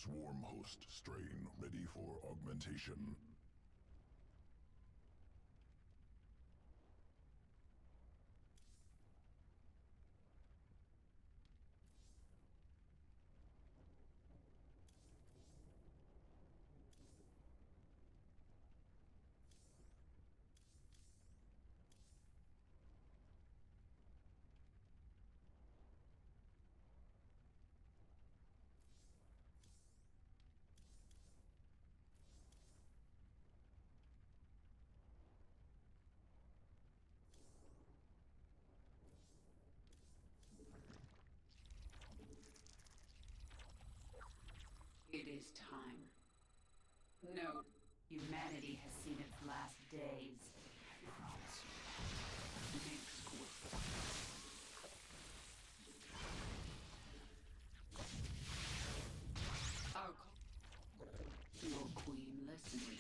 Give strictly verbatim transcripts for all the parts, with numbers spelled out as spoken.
Swarm host strain ready for augmentation. It is time. No, humanity has seen its last days. I promise you that. Mixed with... Our co- Your queen listens.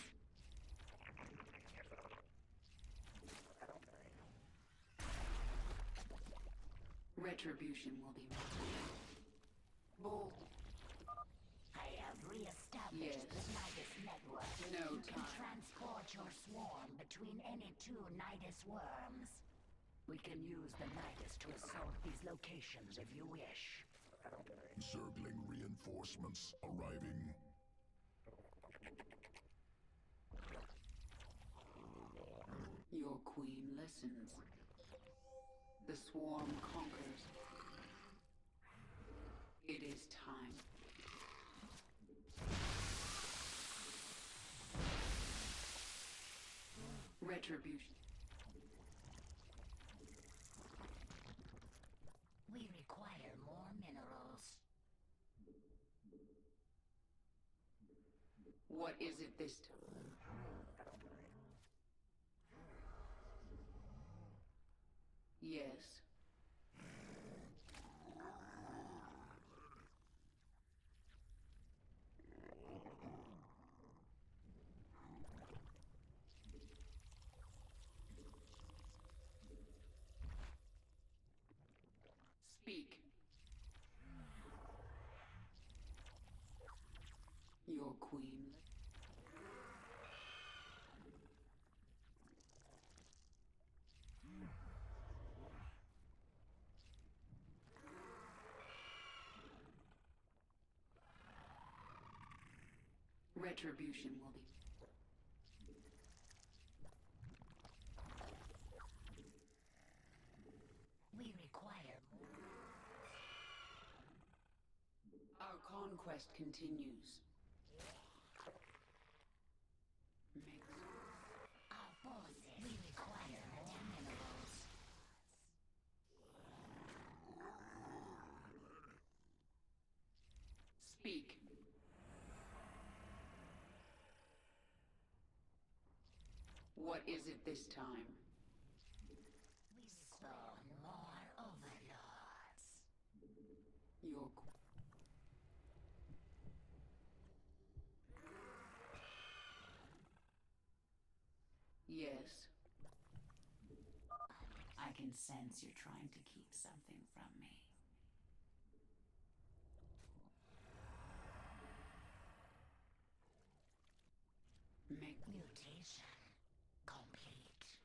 Retribution will be made. Bull. I have re-established Yes. the Nidus network. No you can time. transport your swarm between any two Nidus worms. We can use the Nidus to assault these locations if you wish. Zergling reinforcements arriving. Your queen listens. The swarm conquers. It is time. Retribution. We require more minerals. What is it this time? Yes. Speak. Your queen. Retribution will be... We require more. Our conquest continues. Mix. Our forces. We require more minerals. Speak. What is it this time? We spawn more overlords. Your qu- Yes. I can sense you're trying to keep something from me. Make Mutation complete.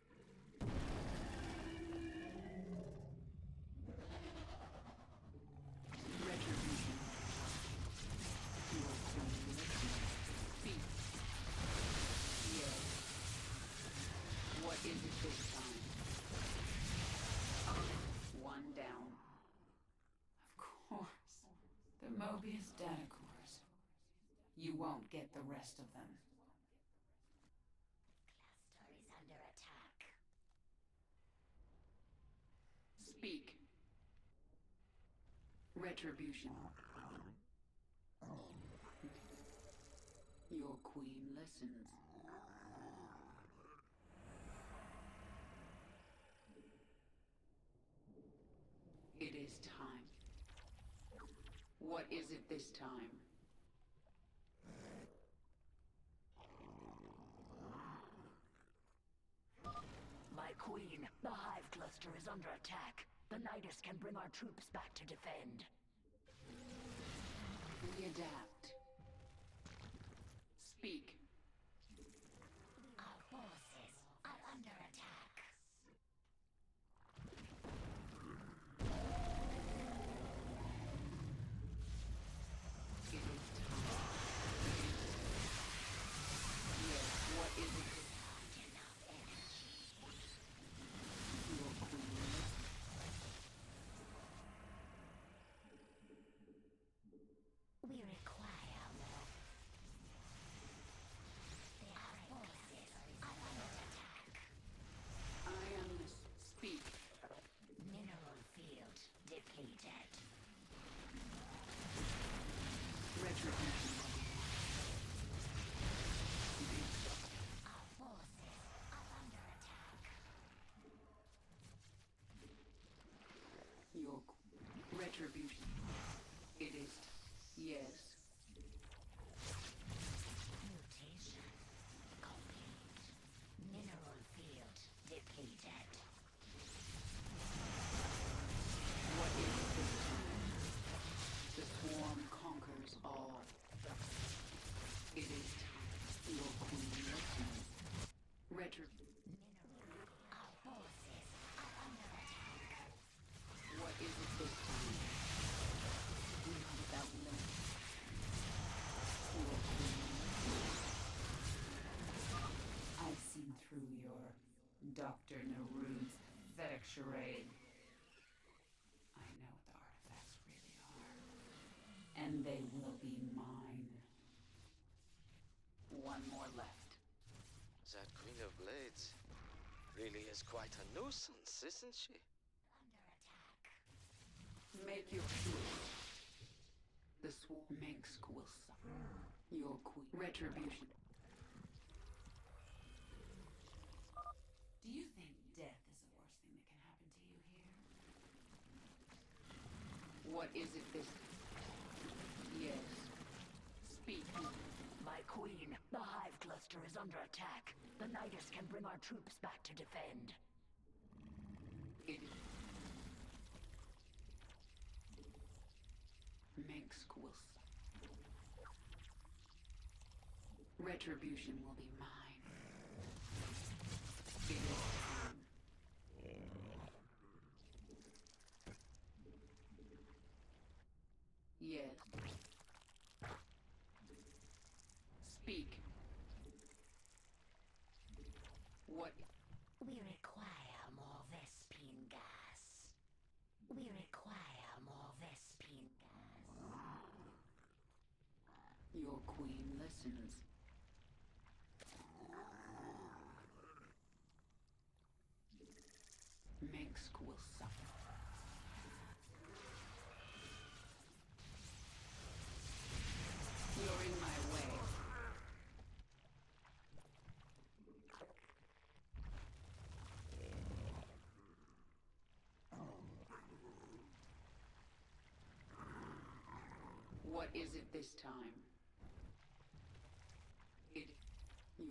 retribution. Your queen speak. Yes. What is it this time? One down. Of course. The Mobius data cores. You won't get the rest of them. Cluster is under attack. Speak. Retribution. Your queen listens. It is time. What is it this time? My queen, the Hive Cluster is under attack. The Nidus can bring our troops back to defend. We adapt. Speak. Our forces are under attack. It is time. Yes, what is it? Not enough energy. Your queen. We require more. Our forces are under attack. I am the s- speak. Mineral field depleted. Retribution. Our forces are under attack. Your qu- retribution. It is. Yes. Mutation complete. Mineral field depleted. What is this time? The swarm conquers all. It is time. Your queen listens. Retri- Mineral. Our forces are under attack. What is it this time? We are without limit. Your queen listens. I've seen through your Doctor Naru's pathetic charade. I know what the artifacts really are. And they will be mine. One more left. That Queen of Blades really is quite a nuisance, isn't she? Under attack. Make your choice. The swarm Minsk will suffer. Your queen. Retribution. Do you think death is the worst thing that can happen to you here? What is it this? Yes. Speak. My queen, the Hive Cluster is under attack. The Nidus can bring our troops back to defend. It. Minsk will suffer. Retribution will be mine. It is time. Yes. Speak. What? We require more Vespine gas. We require more Vespine gas. Your queen listens. Minsk will suffer. You're in my way. What is it this time? It. You.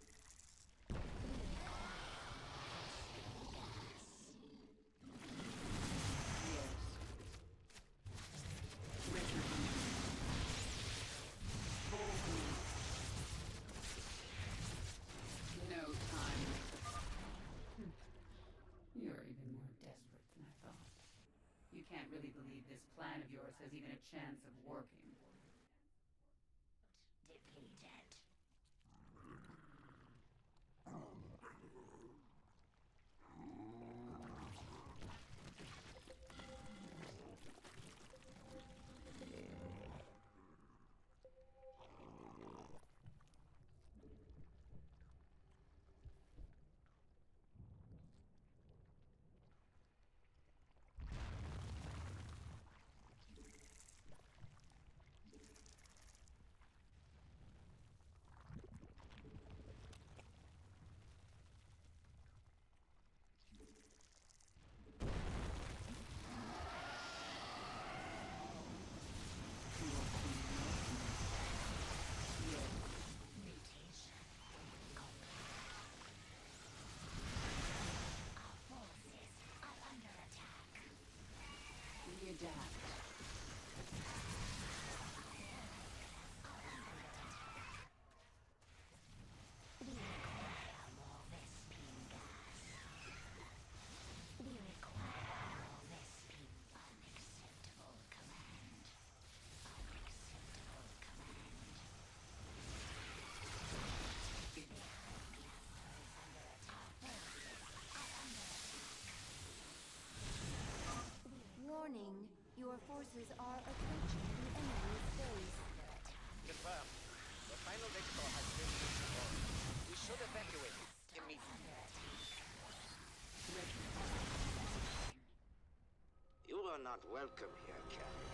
Yes. Retribution. Boldly. No time. Hmm. You're even more desperate than I thought. You can't really believe this plan of yours has even a chance of working. Depleted. forces are approaching the enemy's base. Confirmed. The final vector has been destroyed. We should evacuate immediately. You are not welcome here, Captain.